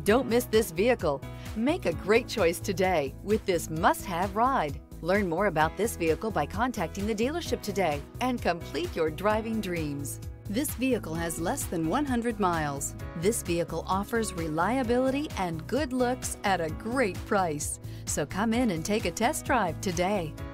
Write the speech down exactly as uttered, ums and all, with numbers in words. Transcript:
Don't miss this vehicle. Make a great choice today with this must-have ride. Learn more about this vehicle by contacting the dealership today and complete your driving dreams. This vehicle has less than one hundred miles. This vehicle offers reliability and good looks at a great price. So come in and take a test drive today.